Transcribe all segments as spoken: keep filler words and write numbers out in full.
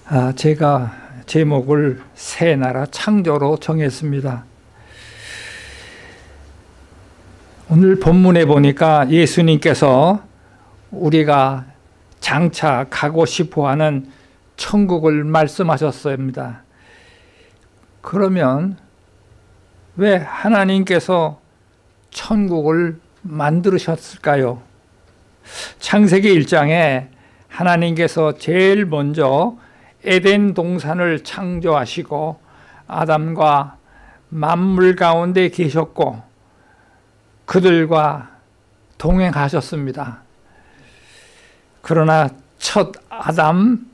아, 제가 제목을 새 나라 창조로 정했습니다. 오늘 본문에 보니까 예수님께서 우리가 장차 가고 싶어하는 천국을 말씀하셨습니다. 그러면 왜 하나님께서 천국을 만드셨을까요? 창세기 일 장에 하나님께서 제일 먼저 에덴 동산을 창조하시고 아담과 만물 가운데 계셨고 그들과 동행하셨습니다. 그러나 첫 아담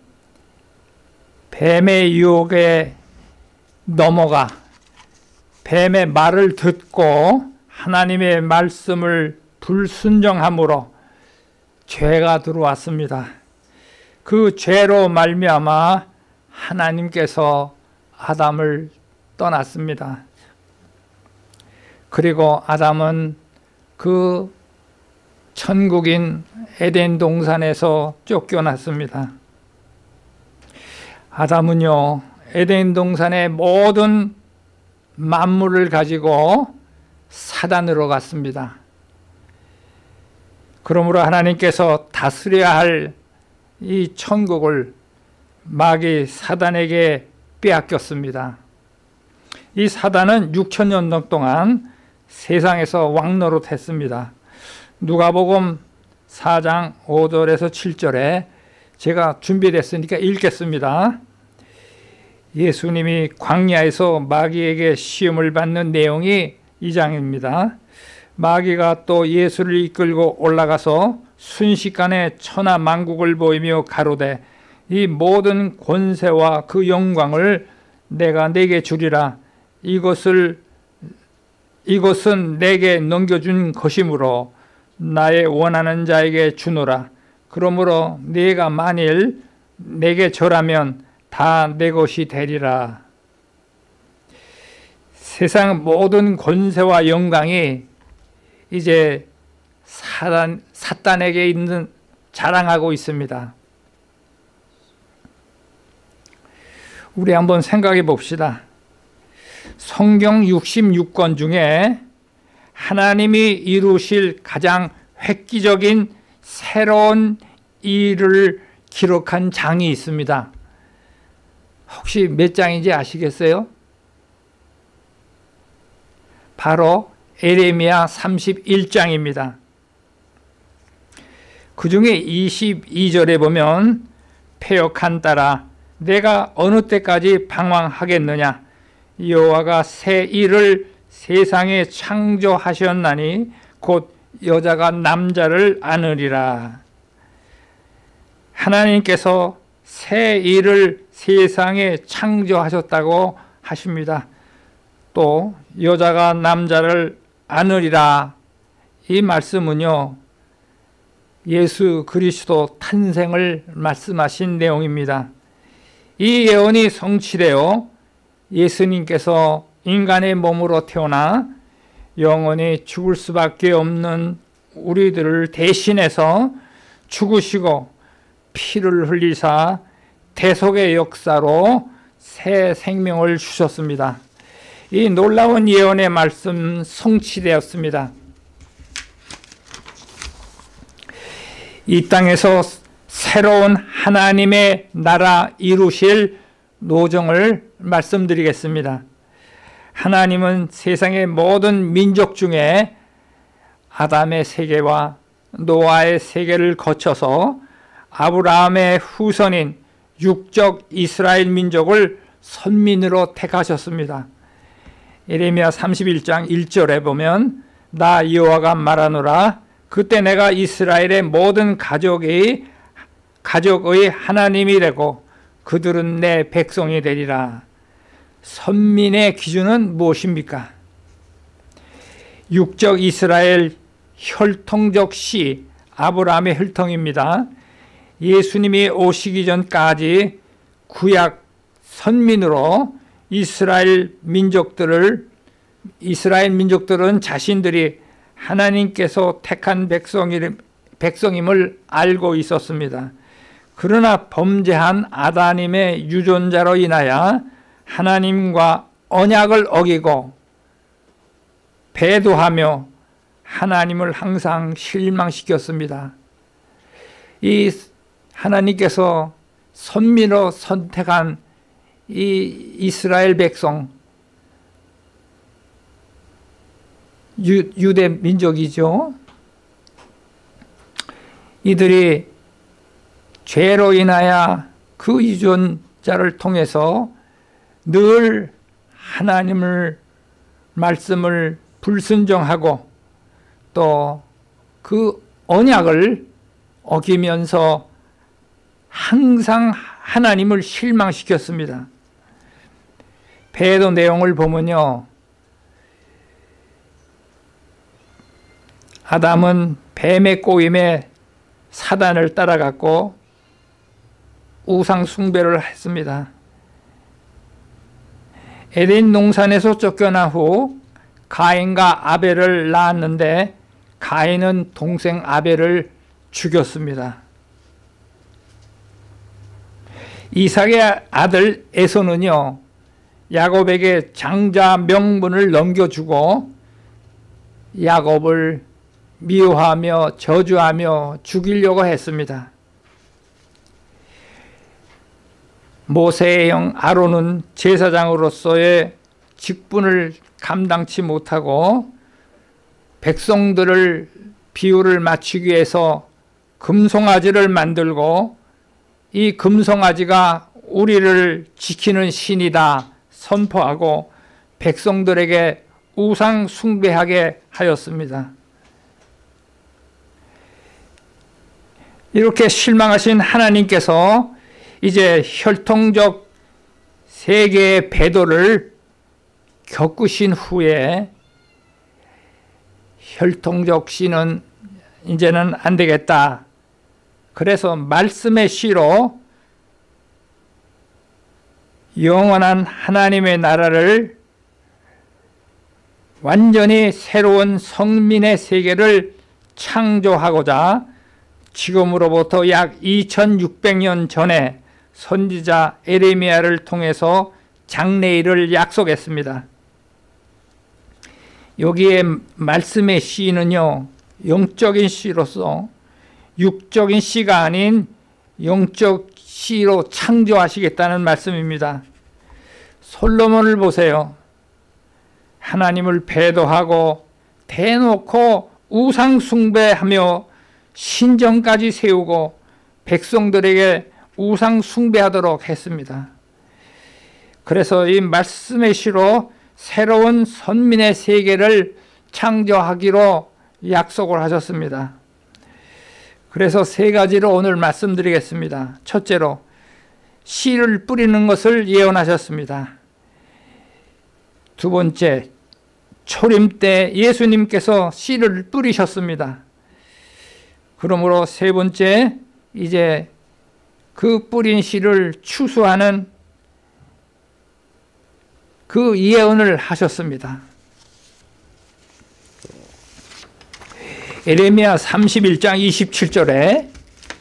뱀의 유혹에 넘어가 뱀의 말을 듣고 하나님의 말씀을 불순종함으로 죄가 들어왔습니다. 그 죄로 말미암아 하나님께서 아담을 떠났습니다. 그리고 아담은 그 천국인 에덴 동산에서 쫓겨났습니다. 아담은요, 에덴 동산의 모든 만물을 가지고 사단으로 갔습니다. 그러므로 하나님께서 다스려야 할 이 천국을 마귀 사단에게 빼앗겼습니다. 이 사단은 육천 년 동안 세상에서 왕노릇했습니다. 누가복음 사 장 오 절에서 칠 절에 제가 준비됐으니까 읽겠습니다. 예수님이 광야에서 마귀에게 시험을 받는 내용이 이 장입니다. 마귀가 또 예수를 이끌고 올라가서 순식간에 천하 만국을 보이며 가로되 이 모든 권세와 그 영광을 내가 네게 주리라. 이것을 이것은 내게 넘겨준 것이므로 나의 원하는 자에게 주노라. 그러므로 네가 만일 내게 절하면 다 내 것이 되리라. 세상 모든 권세와 영광이 이제 사단, 사단에게 있는 자랑하고 있습니다. 우리 한번 생각해 봅시다. 성경 육십육 권 중에 하나님이 이루실 가장 획기적인 새로운 일을 기록한 장이 있습니다. 혹시 몇 장인지 아시겠어요? 바로 에레미야 삼십일 장입니다. 그 중에 이십이 절에 보면 패역한 딸아 내가 어느 때까지 방황하겠느냐 여호와가 새 일을 세상에 창조하셨나니 곧 여자가 남자를 안으리라. 하나님께서 새 일을 세상에 창조하셨다고 하십니다. 또 여자가 남자를 안으리라. 이 말씀은요 예수 그리스도 탄생을 말씀하신 내용입니다. 이 예언이 성취되어 예수님께서 인간의 몸으로 태어나 영원히 죽을 수밖에 없는 우리들을 대신해서 죽으시고 피를 흘리사 대속의 역사로 새 생명을 주셨습니다. 이 놀라운 예언의 말씀 성취되었습니다. 이 땅에서 새로운 하나님의 나라 이루실 노정을 말씀드리겠습니다. 하나님은 세상의 모든 민족 중에 아담의 세계와 노아의 세계를 거쳐서 아브라함의 후손인 육적 이스라엘 민족을 선민으로 택하셨습니다. 예레미야 삼십일 장 일 절에 보면 나 여호와가 말하노라 그때 내가 이스라엘의 모든 가족이 가족의 하나님이 되고 그들은 내 백성이 되리라. 선민의 기준은 무엇입니까? 육적 이스라엘 혈통적 씨 아브라함의 혈통입니다. 예수님이 오시기 전까지 구약 선민으로 이스라엘 민족들을 이스라엘 민족들은 자신들이 하나님께서 택한 백성임을 알고 있었습니다. 그러나 범죄한 아담의 유전자로 인하여 하나님과 언약을 어기고 배도하며 하나님을 항상 실망시켰습니다. 이 하나님께서 선미로 선택한 이 이스라엘 백성, 유, 유대 민족이죠. 이들이 죄로 인하여 그 유전자를 통해서 늘 하나님을 말씀을 불순종하고 또 그 언약을 어기면서 항상 하나님을 실망시켰습니다. 배도 내용을 보면요, 아담은 뱀의 꼬임에 사단을 따라갔고 우상 숭배를 했습니다. 에덴 농산에서 쫓겨난 후 가인과 아벨을 낳았는데 가인은 동생 아벨을 죽였습니다. 이삭의 아들 에서는요, 야곱에게 장자 명분을 넘겨주고 야곱을 미워하며 저주하며 죽이려고 했습니다. 모세의 형 아론은 제사장으로서의 직분을 감당치 못하고 백성들을 비유를 맞추기 위해서 금송아지를 만들고 이 금송아지가 우리를 지키는 신이다 선포하고 백성들에게 우상 숭배하게 하였습니다. 이렇게 실망하신 하나님께서 이제 혈통적 세계의 배도를 겪으신 후에 혈통적 씨는 이제는 안 되겠다. 그래서 말씀의 씨로 영원한 하나님의 나라를 완전히 새로운 성민의 세계를 창조하고자 지금으로부터 약 이천육백 년 전에 선지자 에레미야를 통해서 장래일을 약속했습니다. 여기에 말씀의 씨는요, 영적인 씨로서 육적인 씨가 아닌 영적 씨로 창조하시겠다는 말씀입니다. 솔로몬을 보세요. 하나님을 배도하고 대놓고 우상 숭배하며 신전까지 세우고 백성들에게 우상 숭배하도록 했습니다. 그래서 이 말씀의 시로 새로운 선민의 세계를 창조하기로 약속을 하셨습니다. 그래서 세 가지로 오늘 말씀드리겠습니다. 첫째로, 씨를 뿌리는 것을 예언하셨습니다. 두 번째, 초림 때 예수님께서 씨를 뿌리셨습니다. 그러므로 세 번째, 이제 그 뿌린 씨를 추수하는 그 예언을 하셨습니다. 에레미야 삼십일 장 이십칠 절에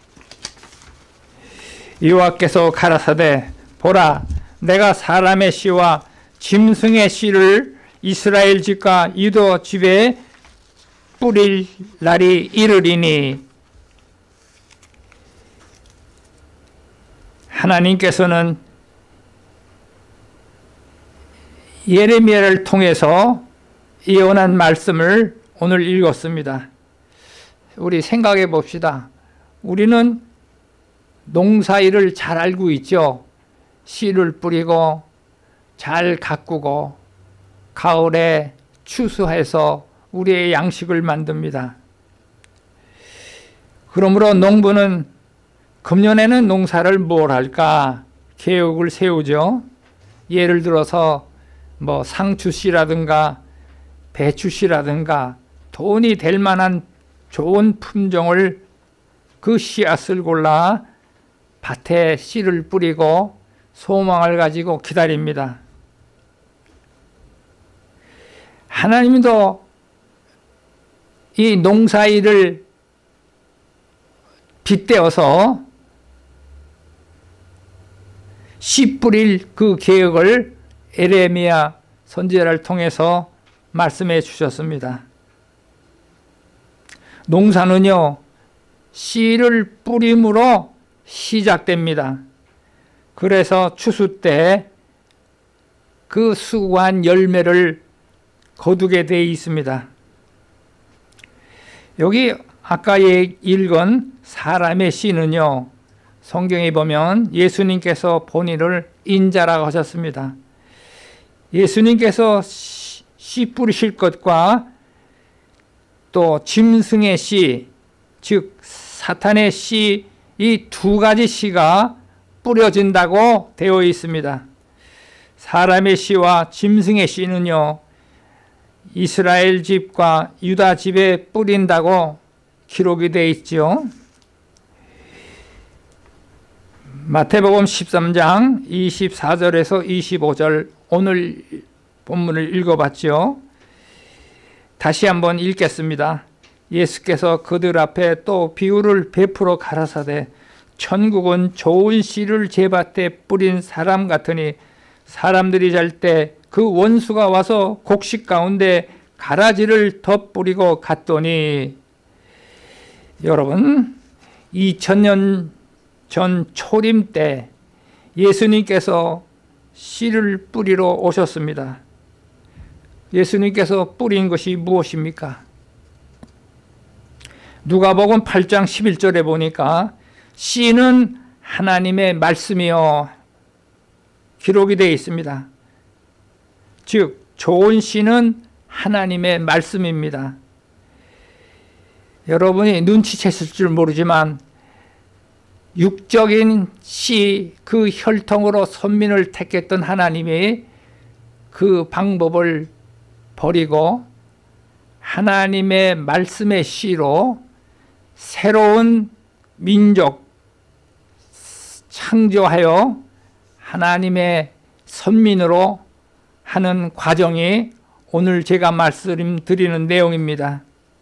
여호와께서 가라사대 보라, 내가 사람의 씨와 짐승의 씨를 이스라엘 집과 유다 집에 뿌릴 날이 이르리니, 하나님께서는 예레미야를 통해서 예언한 말씀을 오늘 읽었습니다. 우리 생각해 봅시다. 우리는 농사일을 잘 알고 있죠. 씨를 뿌리고 잘 가꾸고 가을에 추수해서 우리의 양식을 만듭니다. 그러므로 농부는 금년에는 농사를 뭘 할까 계획을 세우죠. 예를 들어서 뭐 상추씨라든가 배추씨라든가 돈이 될 만한 좋은 품종을 그 씨앗을 골라 밭에 씨를 뿌리고 소망을 가지고 기다립니다. 하나님도 이 농사일을 빗대어서 씨 뿌릴 그 계획을 에레미야 선지자를 통해서 말씀해 주셨습니다. 농사는요, 씨를 뿌림으로 시작됩니다. 그래서 추수 때 그 수고한 열매를 거두게 되어 있습니다. 여기 아까 읽은 사람의 씨는요, 성경에 보면 예수님께서 본인을 인자라고 하셨습니다. 예수님께서 씨 뿌리실 것과 또 짐승의 씨, 즉 사탄의 씨, 이 두 가지 씨가 뿌려진다고 되어 있습니다. 사람의 씨와 짐승의 씨는요, 이스라엘 집과 유다 집에 뿌린다고 기록이 되어 있죠. 마태복음 십삼 장 이십사 절에서 이십오 절, 오늘 본문을 읽어봤죠. 다시 한번 읽겠습니다. 예수께서 그들 앞에 또 비유를 베풀어 가라사대, 천국은 좋은 씨를 제밭에 뿌린 사람 같으니 사람들이 잘 때 그 원수가 와서 곡식 가운데 가라지를 덧뿌리고 갔더니, 여러분, 이천 년 전 초림 때 예수님께서 씨를 뿌리러 오셨습니다. 예수님께서 뿌린 것이 무엇입니까? 누가복음 팔 장 십일 절에 보니까 씨는 하나님의 말씀이요 기록이 되어 있습니다. 즉 좋은 씨는 하나님의 말씀입니다. 여러분이 눈치챘을 줄 모르지만 육적인 씨, 그 혈통으로 선민을 택했던 하나님이 그 방법을 버리고 하나님의 말씀의 씨로 새로운 민족 창조하여 하나님의 선민으로 하는 과정이 오늘 제가 말씀드리는 내용입니다.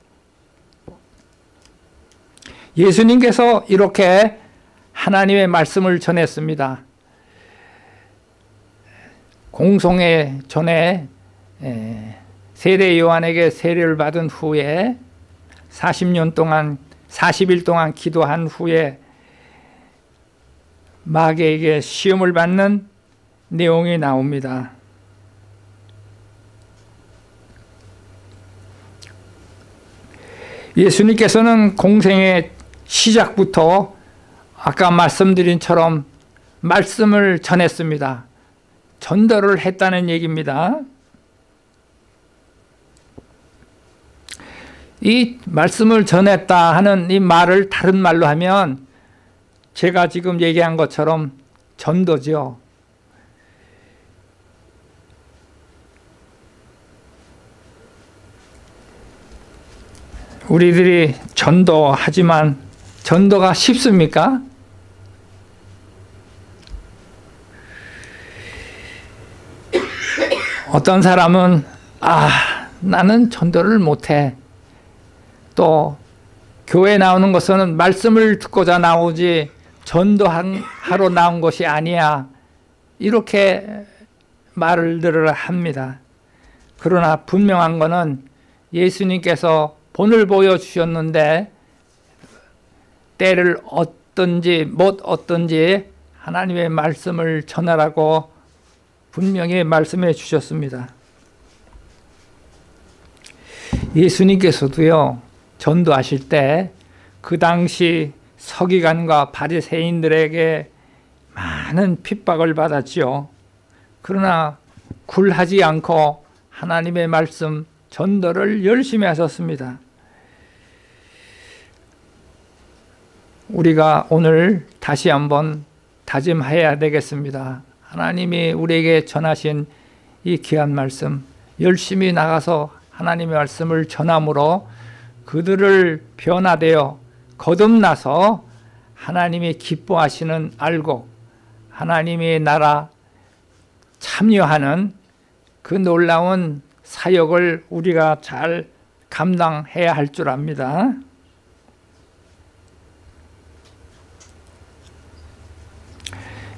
예수님께서 이렇게 하나님의 말씀을 전했습니다. 공송회 전에 세례 요한에게 세례를 받은 후에 사십 년 동안 사십 일 동안 기도한 후에 마귀에게 시험을 받는 내용이 나옵니다. 예수님께서는 공생의 시작부터 아까 말씀드린 처럼 말씀을 전했습니다. 전도를 했다는 얘기입니다. 이 말씀을 전했다 하는 이 말을 다른 말로 하면 제가 지금 얘기한 것처럼 전도죠. 우리들이 전도하지만 전도가 쉽습니까? 어떤 사람은 아, 나는 전도를 못해. 또 교회 나오는 것은 말씀을 듣고자 나오지 전도하러 나온 것이 아니야. 이렇게 말을 들으라 합니다. 그러나 분명한 것은 예수님께서 본을 보여주셨는데 때를 얻든지 못 얻든지 하나님의 말씀을 전하라고 분명히 말씀해 주셨습니다. 예수님께서도요, 전도하실 때 그 당시 서기관과 바리새인들에게 많은 핍박을 받았지요. 그러나 굴하지 않고 하나님의 말씀 전도를 열심히 하셨습니다. 우리가 오늘 다시 한번 다짐해야 되겠습니다. 하나님이 우리에게 전하신 이 귀한 말씀, 열심히 나가서 하나님의 말씀을 전함으로 그들을 변화되어 거듭나서 하나님이 기뻐하시는 알곡, 하나님의 나라 참여하는 그 놀라운 사역을 우리가 잘 감당해야 할 줄 압니다.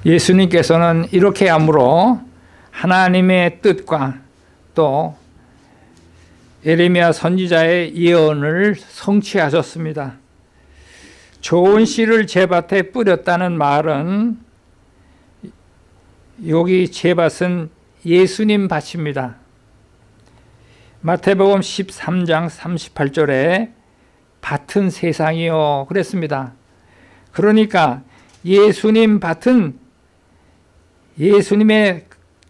예수님께서는 이렇게 함으로 하나님의 뜻과 또 예레미야 선지자의 예언을 성취하셨습니다. 좋은 씨를 제 밭에 뿌렸다는 말은 여기 제 밭은 예수님 밭입니다. 마태복음 십삼 장 삼십팔 절에 밭은 세상이요 그랬습니다. 그러니까 예수님 밭은 예수님의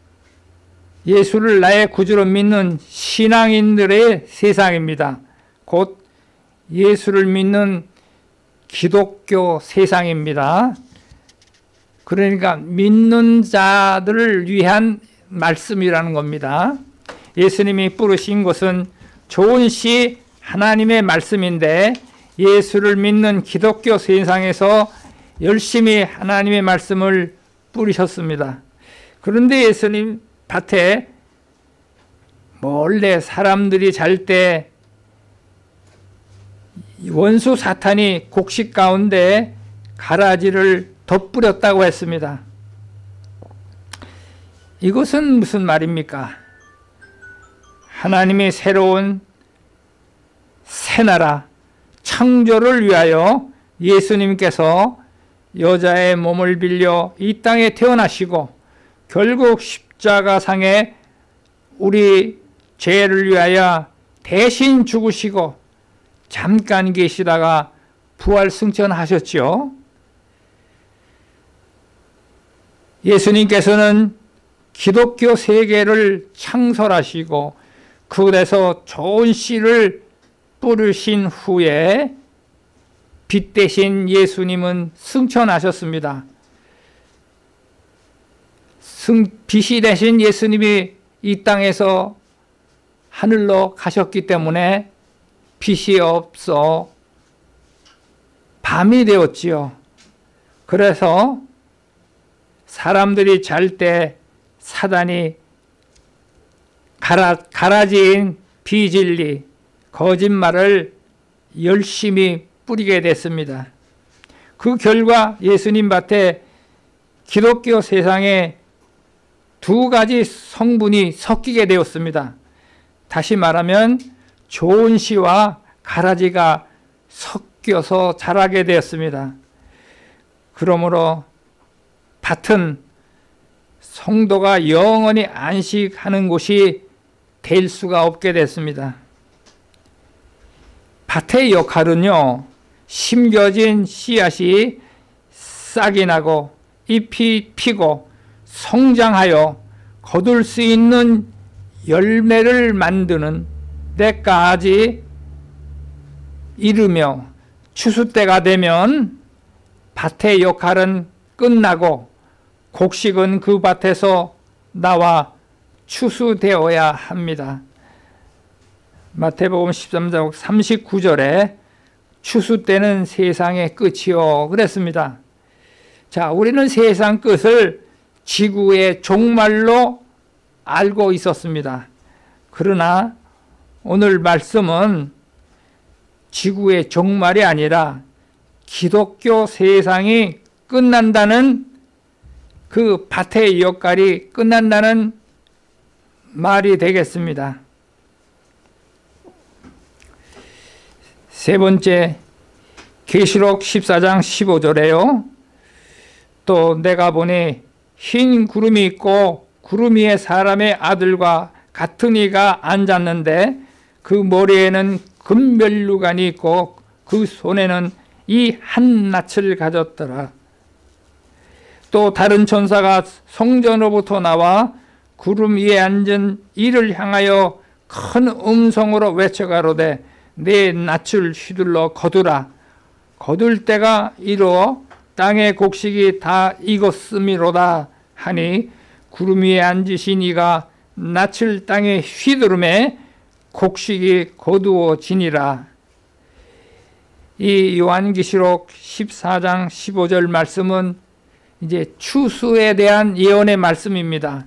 예수를 나의 구주로 믿는 신앙인들의 세상입니다. 곧 예수를 믿는 기독교 세상입니다. 그러니까 믿는 자들을 위한 말씀이라는 겁니다. 예수님이 뿌리신 것은 좋은 씨 하나님의 말씀인데 예수를 믿는 기독교 세상에서 열심히 하나님의 말씀을 뿌리셨습니다. 그런데 예수님 밭에 몰래 사람들이 잘 때 원수 사탄이 곡식 가운데 가라지를 덧뿌렸다고 했습니다. 이것은 무슨 말입니까? 하나님의 새로운 새나라 창조를 위하여 예수님께서 여자의 몸을 빌려 이 땅에 태어나시고 결국 십자가상에 우리 죄를 위하여 대신 죽으시고 잠깐 계시다가 부활 승천하셨죠. 예수님께서는 기독교 세계를 창설하시고 그곳에서 좋은 씨를 뿌리신 후에 빛 대신 예수님은 승천하셨습니다. 승, 빛이 되신 예수님이 이 땅에서 하늘로 가셨기 때문에 빛이 없어 밤이 되었지요. 그래서 사람들이 잘 때 사단이 가라, 가라지인 비진리, 거짓말을 열심히 뿌리게 됐습니다. 그 결과 예수님 밭에 기독교 세상에 두 가지 성분이 섞이게 되었습니다. 다시 말하면 좋은 씨와 가라지가 섞여서 자라게 되었습니다. 그러므로 밭은 성도가 영원히 안식하는 곳이 될 수가 없게 됐습니다. 밭의 역할은요, 심겨진 씨앗이 싹이 나고 잎이 피고 성장하여 거둘 수 있는 열매를 만드는 때까지 이르며 추수 때가 되면 밭의 역할은 끝나고 곡식은 그 밭에서 나와 추수되어야 합니다. 마태복음 십삼 장 삼십구 절에 추수 때는 세상의 끝이요 그랬습니다. 자, 우리는 세상 끝을 지구의 종말로 알고 있었습니다. 그러나 오늘 말씀은 지구의 종말이 아니라 기독교 세상이 끝난다는 그 밭의 역할이 끝난다는 말이 되겠습니다. 세 번째, 계시록 십사 장 십오 절에요. 또 내가 보니 흰 구름이 있고 구름 위에 사람의 아들과 같은 이가 앉았는데 그 머리에는 금면류관이 있고 그 손에는 이 한 낯을 가졌더라. 또 다른 천사가 성전으로부터 나와 구름 위에 앉은 이를 향하여 큰 음성으로 외쳐가로되 내 낯을 휘둘러 거두라. 거둘 때가 이루어 땅의 곡식이 다 익었음이로다 하니 구름 위에 앉으신 이가 낯을 땅에 휘두르매 곡식이 거두어지니라. 이 요한계시록 십사 장 십오 절 말씀은 이제 추수에 대한 예언의 말씀입니다.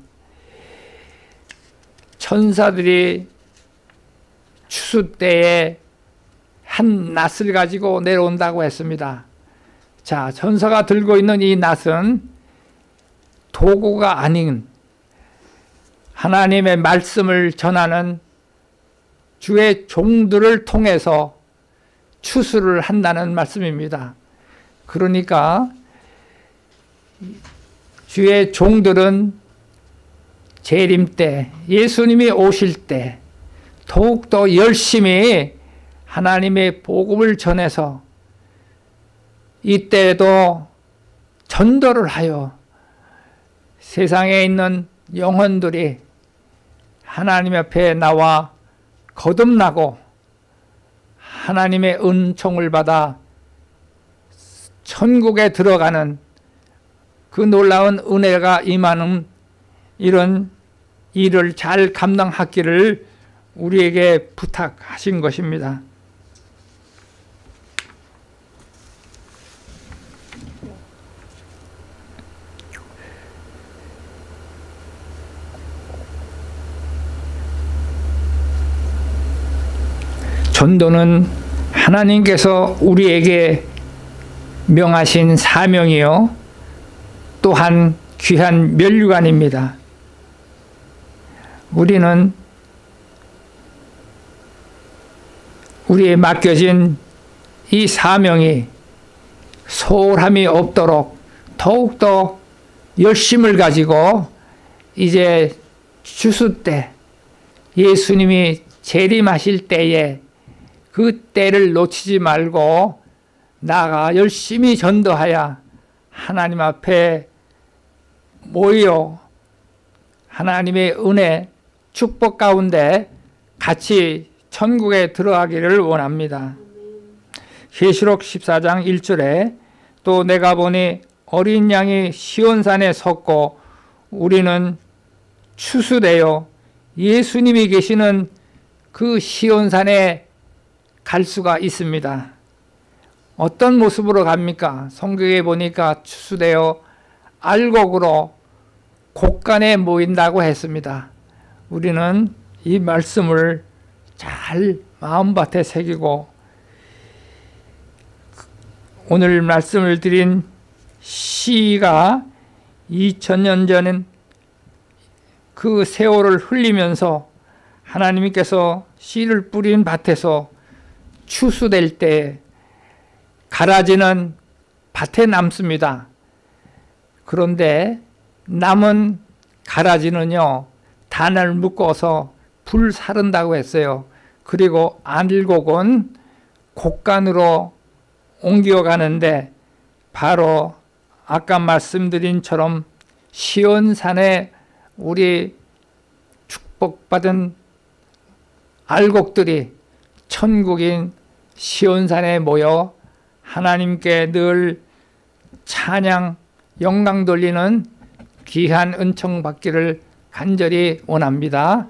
천사들이 추수 때에 한 낫을 가지고 내려온다고 했습니다. 자, 천사가 들고 있는 이 낫은 도구가 아닌 하나님의 말씀을 전하는 주의 종들을 통해서 추수를 한다는 말씀입니다. 그러니까 주의 종들은 재림 때, 예수님이 오실 때 더욱더 열심히 하나님의 복음을 전해서 이때에도 전도를 하여 세상에 있는 영혼들이 하나님 앞에 나와 거듭나고 하나님의 은총을 받아 천국에 들어가는 그 놀라운 은혜가 임하는 이런 일을 잘 감당하기를 우리에게 부탁하신 것입니다. 전도는 하나님께서 우리에게 명하신 사명이요 또한 귀한 면류관입니다. 우리는 우리에 맡겨진 이 사명이 소홀함이 없도록 더욱더 열심을 가지고 이제 추수 때 예수님이 재림하실 때에 그 때를 놓치지 말고 나아가 열심히 전도하여 하나님 앞에 모여 하나님의 은혜, 축복 가운데 같이 천국에 들어가기를 원합니다. 계시록 십사 장 일 절에 또 내가 보니 어린 양이 시온산에 섰고 우리는 추수되어 예수님이 계시는 그 시온산에 갈 수가 있습니다. 어떤 모습으로 갑니까? 성경에 보니까 추수되어 알곡으로 곳간에 모인다고 했습니다. 우리는 이 말씀을 잘 마음밭에 새기고 오늘 말씀을 드린 시가 이천 년 전 그 세월을 흘리면서 하나님께서 씨를 뿌린 밭에서 추수될 때 가라지는 밭에 남습니다. 그런데 남은 가라지는요 단을 묶어서 불 사른다고 했어요. 그리고 알곡은 곡간으로 옮겨가는데 바로 아까 말씀드린처럼 시온산에 우리 축복받은 알곡들이 천국인 시온산에 모여 하나님께 늘 찬양, 영광 돌리는 귀한 은총 받기를 간절히 원합니다.